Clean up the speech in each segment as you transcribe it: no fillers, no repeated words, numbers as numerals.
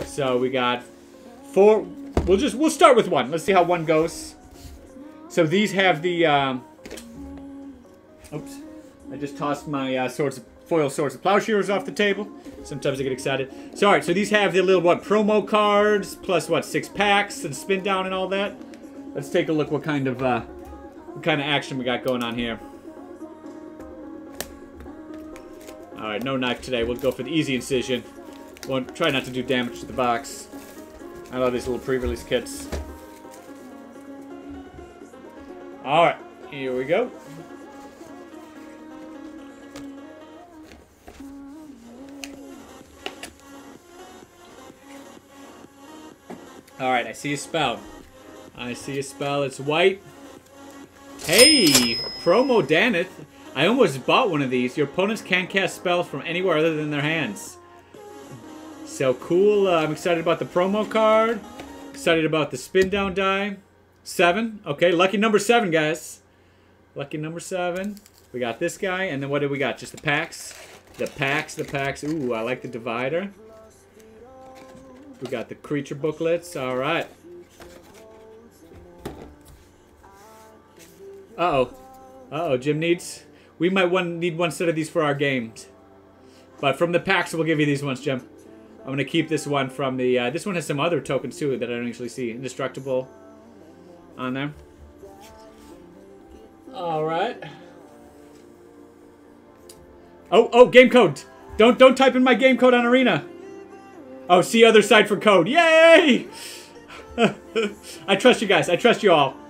So we got 4. We'll start with 1. Let's see how 1 goes. So these have the oops. I just tossed my foil swords of plowshares off the table. Sometimes I get excited. So alright, so these have the little promo cards plus 6 packs and spin down and all that. Let's take a look what kind of action we got going on here. Alright, no knife today. We'll go for the easy incision. Won't try not to do damage to the box. I love these little pre-release kits. Alright, here we go. Alright, I see a spell. I see a spell. It's white. Hey! Promo Daneth. I almost bought one of these. Your opponents can't cast spells from anywhere other than their hands. So cool. I'm excited about the promo card. Excited about the spin down die. 7. Okay, lucky number 7, guys. Lucky number 7. We got this guy. And then what did we got? Just the packs. The packs. Ooh, I like the divider. We got the creature booklets. Alright. Uh-oh, Jim needs... We might need 1 set of these for our games. But from the packs, we'll give you these ones, Jim. I'm going to keep this one from the... this one has some other tokens, too, that I don't usually see. Indestructible on there. Alright. Oh, game code! Don't type in my game code on Arena. Oh, see other side for code. Yay! I trust you guys. I trust you all.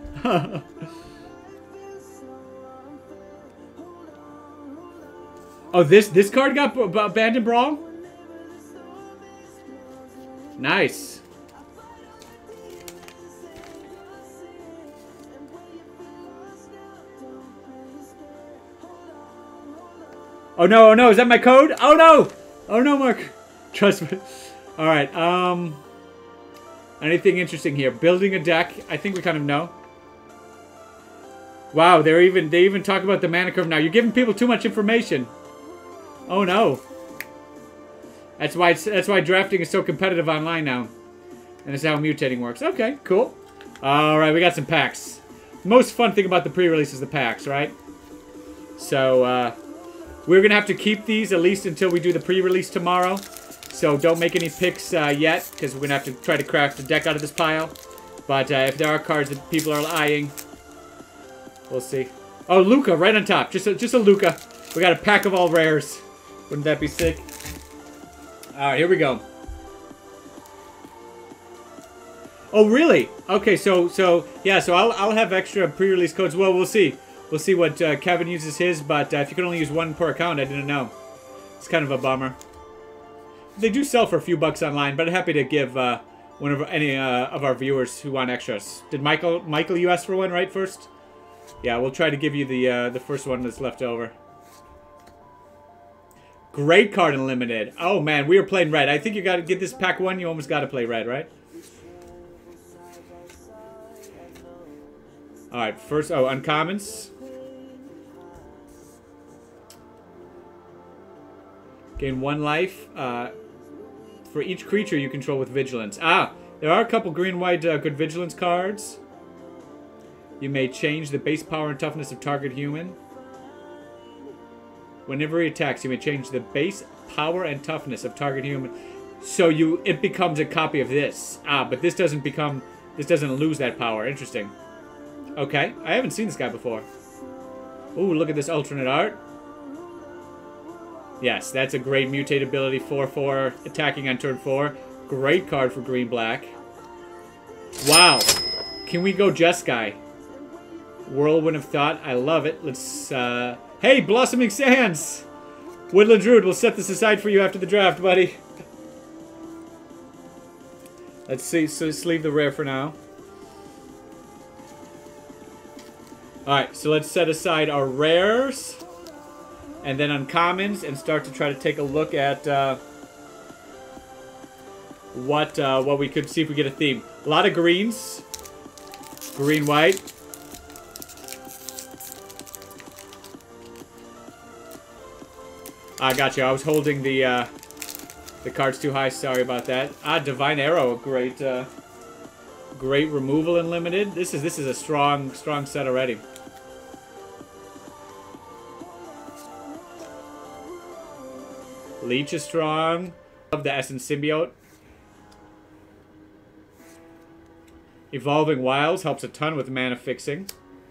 Oh, this card got banned in Brawl? Nice. Oh no, is that my code? Oh no, Mark. Trust me. Alright, anything interesting here? Building a deck, I think we kind of know. Wow, they even talk about the mana curve now. You're giving people too much information. Oh no. That's why drafting is so competitive online now. And that's how mutating works. Okay, cool. Alright, we got some packs. The most fun thing about the pre-release is the packs, right? So, we're gonna have to keep these at least until we do the pre-release tomorrow. So don't make any picks yet, because we're gonna have to try to craft a deck out of this pile. But if there are cards that people are eyeing, we'll see. Oh, Luca, right on top. Just a Luca. We got a pack of all rares. Wouldn't that be sick? Alright, here we go. Oh, really? Okay, so I'll have extra pre-release codes. Well, we'll see. We'll see what Kevin uses his, but if you can only use 1 per account, I didn't know. It's kind of a bummer. They do sell for a few bucks online, but I'm happy to give any of our viewers who want extras. Did Michael, you asked for one, right, first? Yeah, we'll try to give you the first one that's left over. Great card in limited. Oh man, we were playing red. I think you got to get this pack 1. You almost got to play red, right? All right, first uncommons. Gain 1 life for each creature you control with vigilance. Ah, there are a couple green-white good vigilance cards. You may change the base power and toughness of target human. Whenever he attacks, you may change the base power and toughness of target human. So it becomes a copy of this. Ah, but this doesn't lose that power. Interesting. Okay, I haven't seen this guy before. Ooh, look at this alternate art. Yes, that's a great mutate ability. 4/4 attacking on turn 4. Great card for green-black. Wow. Can we go Jeskai? Whirlwind of Thought. I love it. Let's, Hey, Blossoming Sands! Woodland Druid, we'll set this aside for you after the draft, buddy. Let's see, so let's leave the rare for now. Alright, so let's set aside our rares. And then uncommons, and start to try to take a look at what we could see if we get a theme. A lot of greens. Green, white. I got you. I was holding the The card's too high. Sorry about that. Ah, Divine Arrow. Great, great removal in limited. This is a strong set already. Leech is strong. Love the Essence Symbiote. Evolving Wilds helps a ton with mana fixing.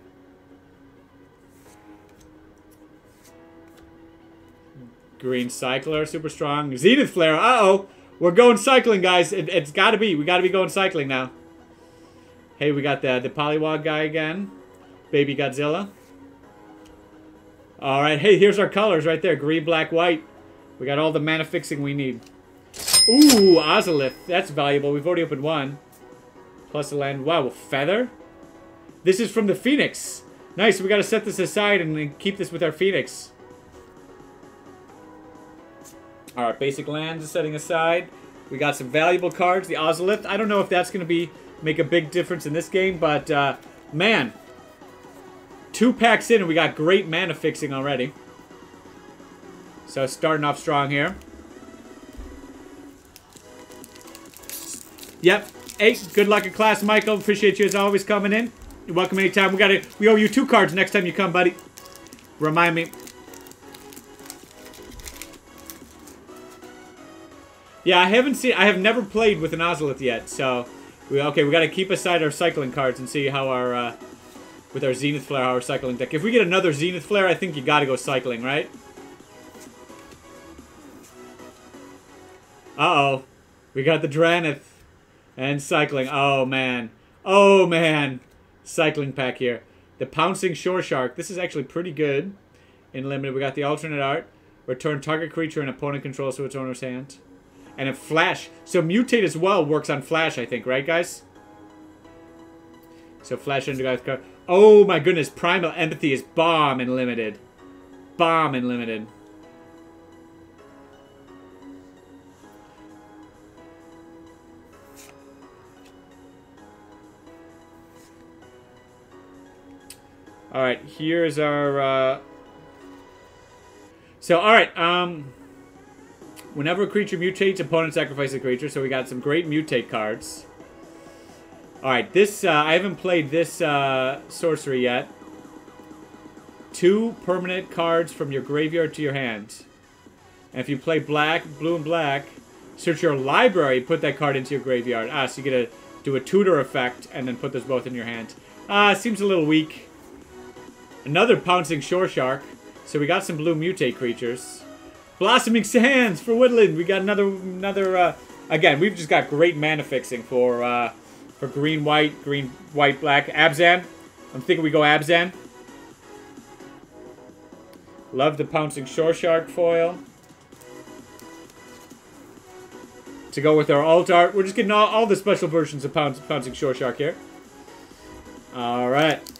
Green Cycler, super strong. Zenith Flare, uh-oh. We're going cycling, guys. It's gotta be. We gotta be going cycling now. Hey, we got the Poliwag guy again. Baby Godzilla. Alright, hey, here's our colors right there. Green, black, white. We got all the mana fixing we need. Ooh, Ozolith. That's valuable. We've already opened one. Plus the land. Wow, Feather? This is from the Phoenix. Nice, we gotta set this aside and keep this with our Phoenix. Alright, basic lands is setting aside. We got some valuable cards. The Ozolith. I don't know if that's going to make a big difference in this game, but man. 2 packs in and we got great mana fixing already. So starting off strong here. Yep. Hey, good luck in class, Michael. Appreciate you as always coming in. You're welcome anytime. We owe you 2 cards next time you come, buddy. Remind me. Yeah, I have never played with an Ozolith yet, so we got to keep aside our cycling cards and see how our with our Zenith Flare, how our cycling deck. If we get another Zenith Flare, I think you got to go cycling, right? Uh-oh. We got the Dranith and cycling. Oh man. Oh man. Cycling pack here. The Pouncing Shore Shark. This is actually pretty good in limited. We got the alternate art. Return target creature and opponent controls to its owner's hand. And a Flash. So Mutate as well works on Flash, I think. Right, guys? So Flash under guy's card. Oh, my goodness. Primal Empathy is bomb in limited. Bomb in limited. Alright, here's our... So, alright, whenever a creature mutates, opponent sacrifices a creature. So we got some great mutate cards. Alright, this, I haven't played this sorcery yet. 2 permanent cards from your graveyard to your hand. And if you play black, blue and black, search your library, put that card into your graveyard. Ah, so you get to do a tutor effect and then put those both in your hand. Seems a little weak. Another Pouncing Shore Shark. So we got some blue mutate creatures. Blossoming Sands for Woodland. We got another. Again, we've just got great mana fixing for green, white, black. Abzan. I'm thinking we go Abzan. Love the Pouncing Shore Shark foil. To go with our alt art. We're just getting all the special versions of Pouncing Shore Shark here. Alright.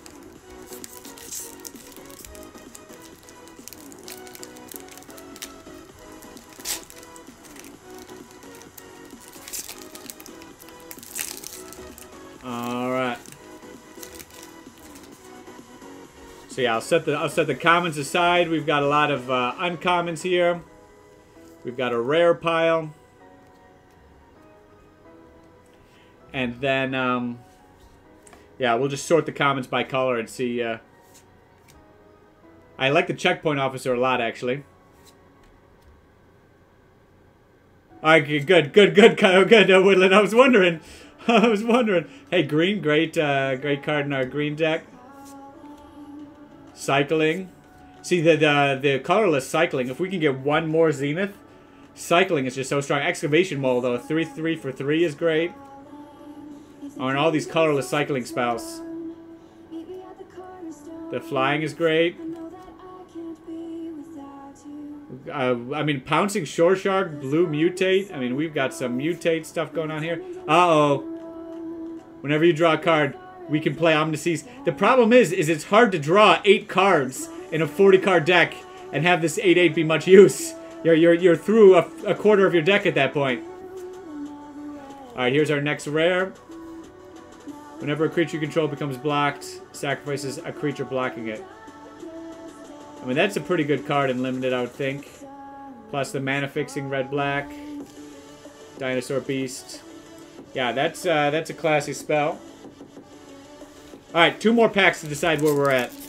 So yeah, I'll set the commons aside. We've got a lot of uncommons here. We've got a rare pile. And then yeah, we'll just sort the commons by color and see. I like the checkpoint officer a lot, actually. Alright, good, Kyle, good, Woodland. I was wondering. Hey, green, great card in our green deck. Cycling. See, the colorless cycling, if we can get one more Zenith, cycling is just so strong. Excavation Mole, though, 3/3 for 3 is great. Oh, and all these colorless cycling spells. The flying is great. I mean, Pouncing Shore Shark, Blue Mutate. I mean, we've got some Mutate stuff going on here. Uh-oh. Whenever you draw a card, we can play Omniseas. The problem is it's hard to draw 8 cards in a 40-card deck and have this 8/8 be much use. You're through a quarter of your deck at that point. Alright, here's our next rare. Whenever a creature you control becomes blocked, sacrifices a creature blocking it. I mean, that's a pretty good card in limited, I would think. Plus the mana fixing red-black. Dinosaur Beast. Yeah, that's a classy spell. Alright, 2 more packs to decide where we're at.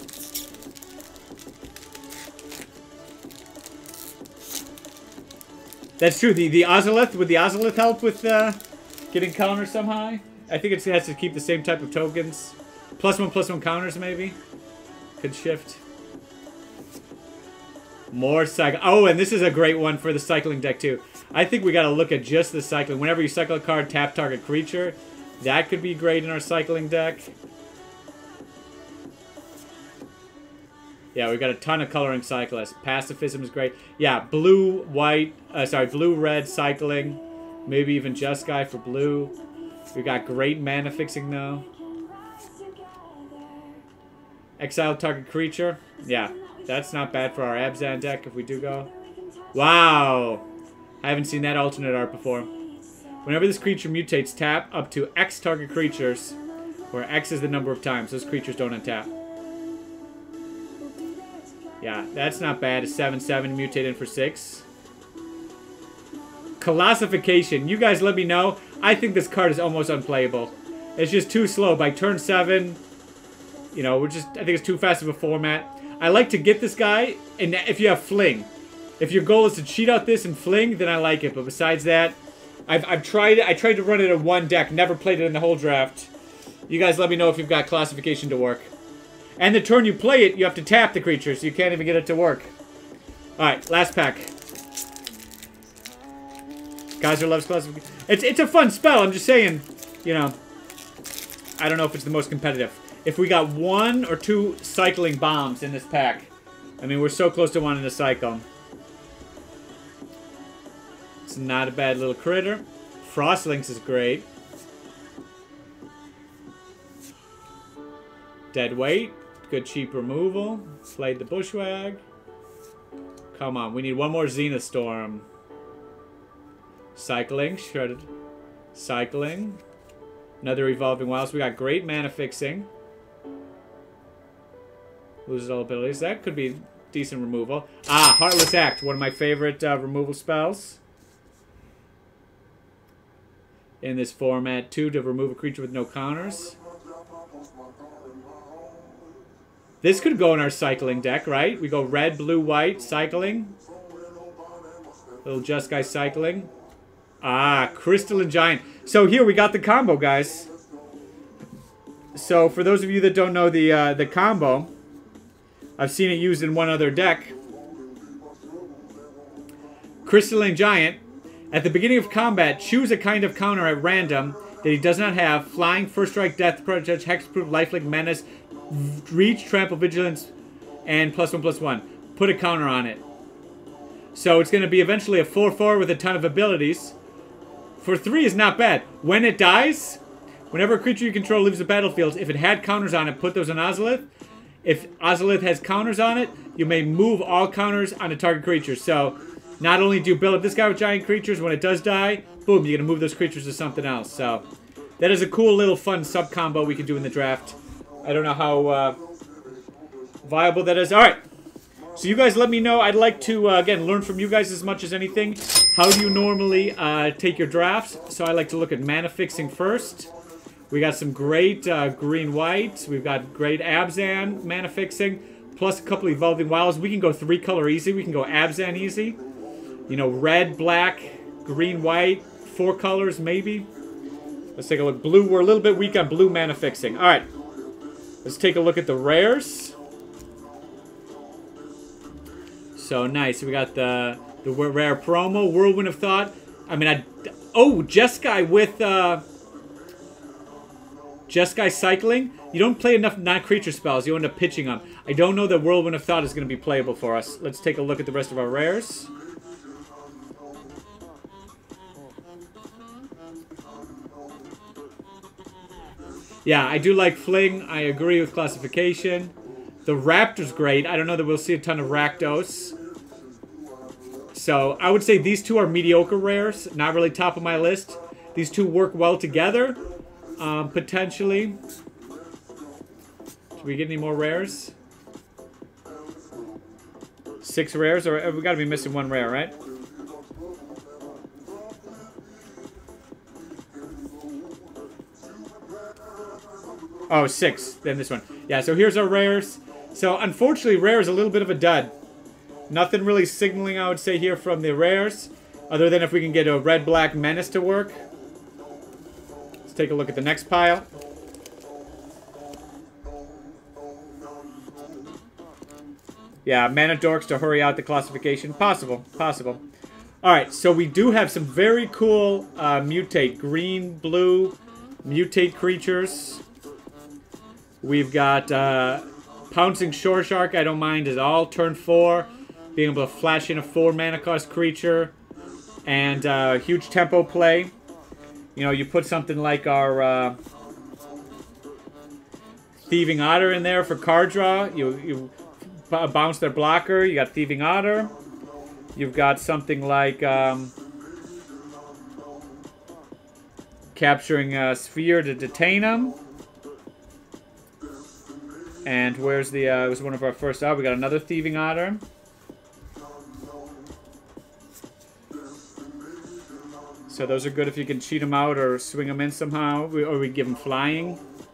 That's true. The Ozolith, would the Ozolith help with getting counters somehow? I think it has to keep the same type of tokens. +1/+1 counters, maybe? Could shift. More cycle. Oh, and this is a great one for the cycling deck, too. I think we got to look at just the cycling. Whenever you cycle a card, tap target creature. That could be great in our cycling deck. Yeah, we've got a ton of coloring cyclists. Pacifism is great. Yeah, blue, white, blue, red, cycling. Maybe even Just Guy for blue. We've got great mana fixing, though. Exile target creature. Yeah, that's not bad for our Abzan deck if we do go. Wow! I haven't seen that alternate art before. Whenever this creature mutates, tap up to X target creatures, where X is the number of times those creatures don't untap. Yeah, that's not bad. A 7/7 mutate in for 6. Colossification. You guys let me know. I think this card is almost unplayable. It's just too slow. By turn 7, you know, I think it's too fast of a format. I like to get this guy, and if you have Fling. If your goal is to cheat out this and Fling, then I like it. But besides that, I've tried it. I tried to run it in one deck. Never played it in the whole draft. You guys let me know if you've got classification to work. And the turn you play it, you have to tap the creature, so you can't even get it to work. Alright, last pack. Kaiser loves classification. It's a fun spell, I'm just saying, you know, I don't know if it's the most competitive. If we got 1 or 2 cycling bombs in this pack, I mean, we're so close to wanting to cycle. It's not a bad little critter. Frostlings is great. Dead weight. Good cheap removal. Played the Bushwag. Come on, we need one more Zenith Storm. Cycling, shredded. Cycling. Another Evolving Wilds. We got great mana fixing. Loses all abilities. That could be decent removal. Ah, Heartless Act. One of my favorite removal spells. In this format, 2 to remove a creature with no counters. This could go in our cycling deck, right? We go red, blue, white, cycling. Little Just Guy cycling. Ah, Crystalline Giant. So here we got the combo, guys. So for those of you that don't know the combo, I've seen it used in one other deck. Crystalline Giant. At the beginning of combat, choose a kind of counter at random that he does not have. Flying, First Strike, Death Protect, Hexproof, Lifelink, Menace, Reach, Trample, Vigilance, and +1/+1. Put a counter on it. So it's going to be eventually a 4/4 with a ton of abilities. For 3 is not bad. When it dies, whenever a creature you control leaves the battlefield, if it had counters on it, put those on Ozolith. If Ozolith has counters on it, you may move all counters on a target creature. So not only do you build up this guy with giant creatures, when it does die, boom, you're going to move those creatures to something else. So that is a cool little fun sub-combo we can do in the draft. I don't know how viable that is. All right. So you guys let me know. I'd like to, again, learn from you guys as much as anything. How do you normally take your drafts? So I like to look at mana fixing first. We got some great green-white. We've got great Abzan mana fixing. Plus a couple Evolving Wilds. We can go 3-color easy. We can go Abzan easy. You know, red, black, green, white. 4 colors, maybe. Let's take a look. Blue, we're a little bit weak on blue mana fixing. All right. Let's take a look at the rares. So nice. We got the rare promo, Whirlwind of Thought. I mean, oh, Just Guy with Just Guy cycling. You don't play enough non-creature spells. You end up pitching them. I don't know that Whirlwind of Thought is going to be playable for us. Let's take a look at the rest of our rares. Yeah, I do like Fling. I agree with classification. The Raptor's great. I don't know that we'll see a ton of Rakdos. So I would say these 2 are mediocre rares. Not really top of my list. These 2 work well together. Potentially. Should we get any more rares? 6 rares? Or we got to be missing 1 rare, right? Oh, 6. Then this one. Yeah, so here's our rares. So, unfortunately, rare is a little bit of a dud. Nothing really signaling, I would say, here from the rares. Other than if we can get a red-black menace to work. Let's take a look at the next pile. Yeah, mana dorks to hurry out the classification. Possible. Possible. Alright, so we do have some very cool mutate. Green, blue, mutate creatures. We've got Pouncing Shore Shark, I don't mind, is all turn 4. Being able to flash in a 4 mana cost creature. And huge tempo play. You know, you put something like our Thieving Otter in there for card draw. You bounce their blocker. You got Thieving Otter. You've got something like capturing a sphere to detain them. And where's the, it was one of our first out. We got another Thieving Otter. So those are good if you can cheat them out or swing them in somehow. Or we give them flying.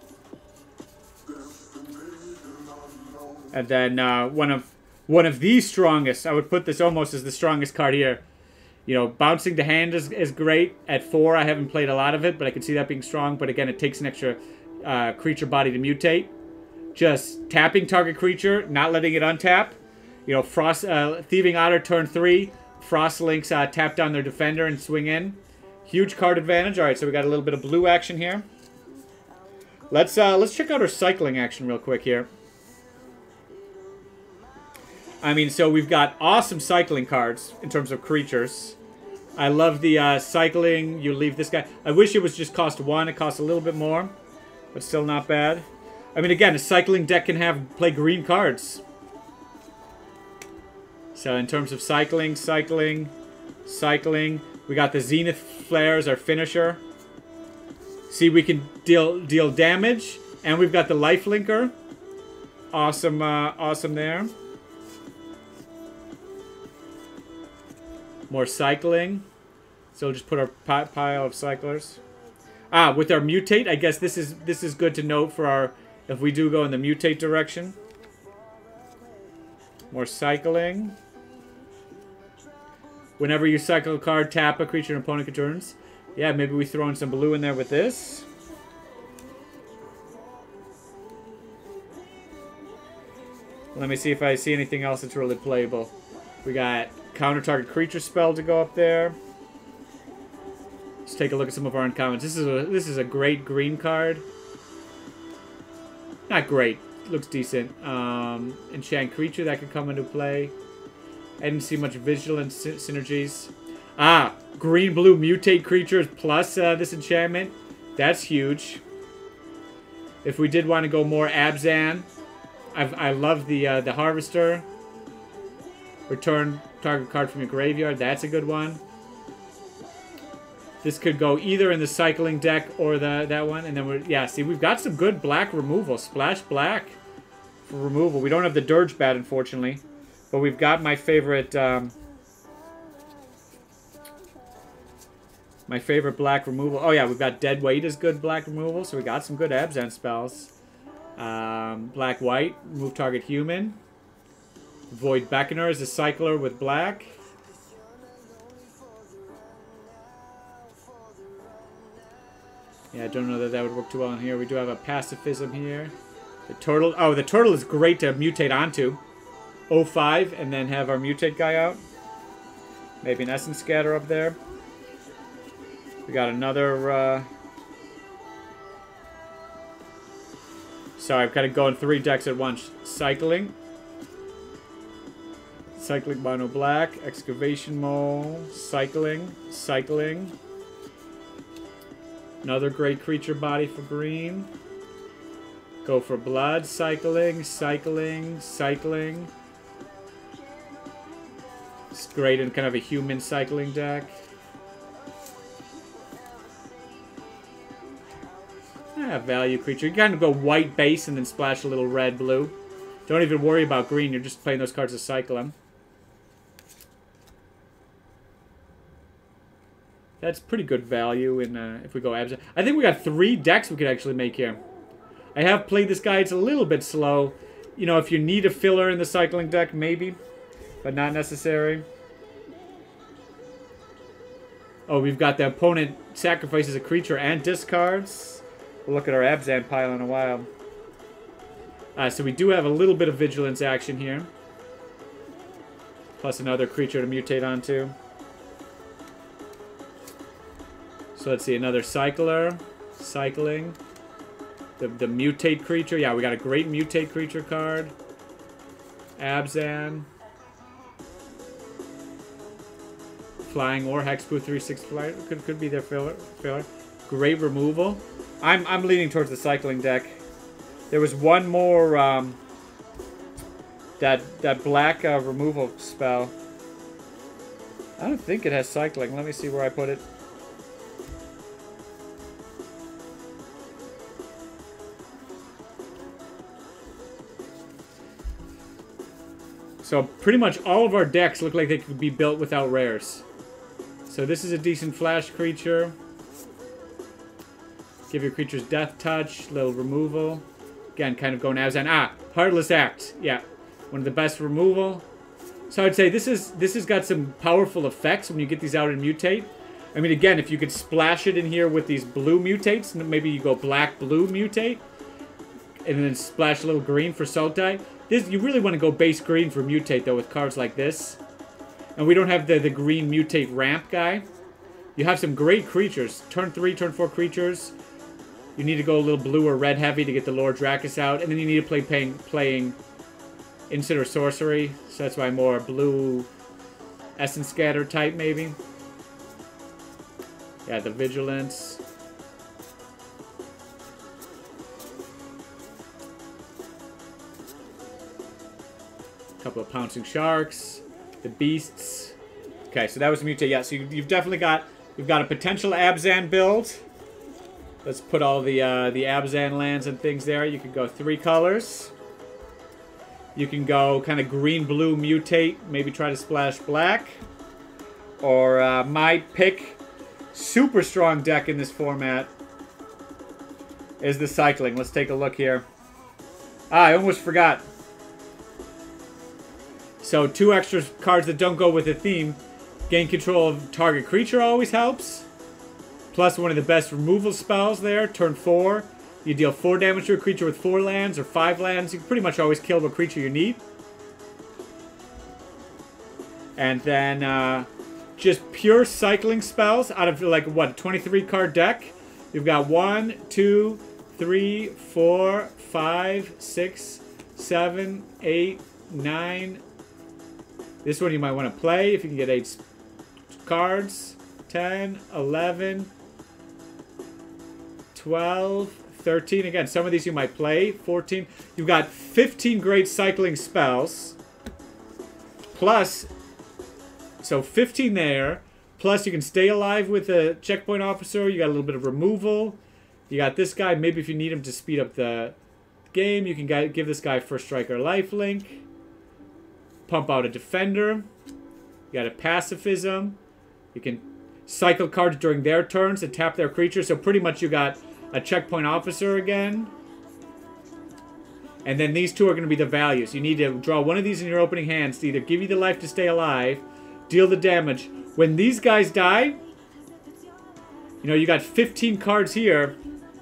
And then one of the strongest, I would put this almost as the strongest card here. You know, bouncing to hand is great. At 4, I haven't played a lot of it, but I can see that being strong. But again, it takes an extra creature body to mutate. Just tapping target creature, not letting it untap. You know, Thieving Otter turn 3. Frost Links tap down their defender and swing in. Huge card advantage. All right, so we got a little bit of blue action here. Let's check out our cycling action real quick here. I mean, so we've got awesome cycling cards in terms of creatures. I love the cycling. You leave this guy. I wish it was just cost 1. It costs a little bit more, but still not bad. I mean, again, a cycling deck can play green cards. So in terms of cycling, we got the Zenith Flare as our finisher. See, we can deal damage, and we've got the Lifelinker. Awesome, awesome there. More cycling. So we'll just put our pile of cyclers. With our mutate, I guess this is good to note for our, if we do go in the mutate direction. More cycling. Whenever you cycle a card, tap a creature an opponent controls. Yeah, maybe we throw in some blue in there with this. Let me see if I see anything else that's really playable. We got counter target creature spell to go up there. Let's take a look at some of our uncommons. This is a great green card. Not great. Looks decent. Enchant creature that could come into play. I didn't see much vigilance synergies. Green-blue mutate creatures plus this enchantment. That's huge. If we did want to go more Abzan, I love the Harvester. Return target card from your graveyard. That's a good one. This could go either in the cycling deck or that one. And then see, we've got some good black removal. Splash black for removal. We don't have the Dirge Bat, unfortunately. But we've got my favorite black removal. Oh yeah, we've got Dead Weight as good black removal. So we got some good Abzan spells. Black White, remove target human. Void Beckoner is a cycler with black. Yeah, I don't know that would work too well in here. We do have a pacifism here. The turtle. Oh, the turtle is great to mutate onto. 05 and then have our mutate guy out. Maybe an Essence Scatter up there. We got another. Sorry, I'm kind of going 3 decks at once. Cycling. Cycling Mono Black. Excavation Mole. Cycling. Cycling. Another great creature body for green. Go for blood. Cycling. Cycling. Cycling. It's great in kind of a human cycling deck. Value creature. You kind of go white base and then splash a little red, blue. Don't even worry about green. You're just playing those cards to cycle them. That's pretty good value in if we go Abzan. I think we got 3 decks we could actually make here. I have played this guy. It's a little bit slow. You know, if you need a filler in the cycling deck, maybe. But not necessary. Oh, we've got the opponent sacrifices a creature and discards. We'll look at our Abzan pile in a while. So we do have a little bit of vigilance action here. Plus another creature to mutate onto. So let's see, another cycler. Cycling. The mutate creature. Yeah, we got a great mutate creature card. Abzan. Flying or Hexproof 3/6 flight. Could be their filler. Great removal. I'm leaning towards the cycling deck. There was one more that black removal spell. I don't think it has cycling. Let me see where I put it. So pretty much all of our decks look like they could be built without rares. So this is a decent flash creature. Give your creatures death touch, little removal. Again, kind of going Abzan. Heartless Act. Yeah, one of the best removal. So I'd say this has got some powerful effects when you get these out and mutate. I mean, again, if you could splash it in here with these blue mutates, maybe you go black-blue mutate, and then splash a little green for Sultai. You really want to go base green for mutate, though, with cards like this. And we don't have the green mutate ramp guy. You have some great creatures. Turn 3, turn 4 creatures. You need to go a little blue or red heavy to get the Lord Dracus out. And then you need to play playing Instant or Sorcery. So that's why more blue Essence Scatter type, maybe. Yeah, the Vigilance. Couple of Pouncing Sharks. The Beasts. Okay, so that was mutate. Yeah, so you've definitely got... We've got a potential Abzan build. Let's put all the Abzan lands and things there. You can go 3 colors. You can go kind of green-blue mutate. Maybe try to splash black. Or my pick, super strong deck in this format, is the cycling. Let's take a look here. I almost forgot. So 2 extra cards that don't go with the theme. Gain control of target creature always helps. Plus one of the best removal spells there. Turn 4. You deal 4 damage to a creature with 4 lands or 5 lands. You can pretty much always kill the creature you need. And then just pure cycling spells out of like, what, a 23 card deck. You've got 1, 2, 3, 4, 5, 6, 7, 8, 9. This one you might want to play if you can get 8 cards. 10, 11, 12, 13. Again, some of these you might play. 14. You've got 15 great cycling spells. Plus, so 15 there. Plus you can stay alive with a checkpoint officer. You got a little bit of removal. You got this guy. Maybe if you need him to speed up the game, you can give this guy First Striker lifelink. Pump out a defender. You got a pacifism. You can cycle cards during their turns and tap their creatures. So pretty much you got a checkpoint officer again. And then these 2 are going to be the values. You need to draw one of these in your opening hands to either give you the life to stay alive, deal the damage. When these guys die, you know, you got 15 cards here.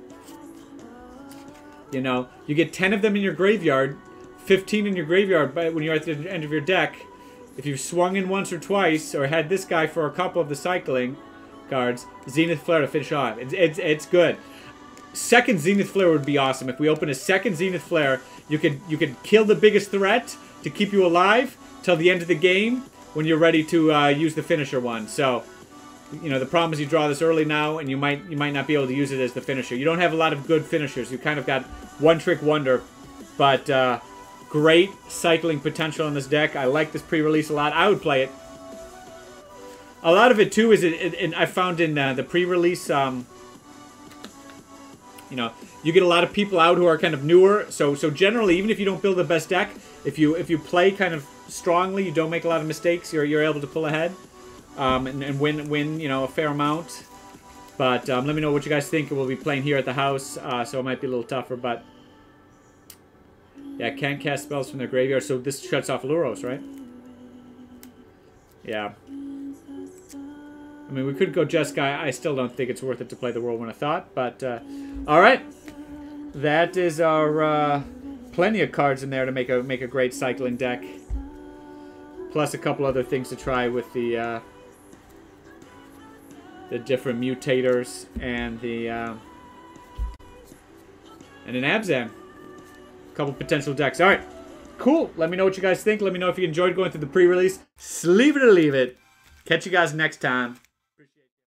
You know, you get 10 of them in your graveyard. 15 in your graveyard when you're at the end of your deck. If you've swung in once or twice, or had this guy for a couple of the cycling cards, Zenith Flare to finish off. It's good. Second Zenith Flare would be awesome. If we open a second Zenith Flare, you could kill the biggest threat to keep you alive till the end of the game when you're ready to use the finisher one. So, you know, the problem is you draw this early now, and you might not be able to use it as the finisher. You don't have a lot of good finishers. You kind of got one trick wonder, but great cycling potential in this deck. I like this pre-release a lot. I would play it. A lot of it too is I found in the pre-release. You know, you get a lot of people out who are kind of newer. So generally, even if you don't build the best deck, if you play kind of strongly, you don't make a lot of mistakes. You're able to pull ahead and win you know, a fair amount. But let me know what you guys think. We'll be playing here at the house, so it might be a little tougher. But Yeah, can't cast spells from their graveyard, so this shuts off Luros, right? Yeah. I mean, we could go Jeskai. I still don't think it's worth it to play the Whirlwind of Thought, but, alright. That is our, plenty of cards in there to make a great cycling deck. Plus a couple other things to try with the different mutators and the, and an Abzan. Couple potential decks. Alright. Cool. Let me know what you guys think. Let me know if you enjoyed going through the pre-release. Sleeve it or leave it. Catch you guys next time.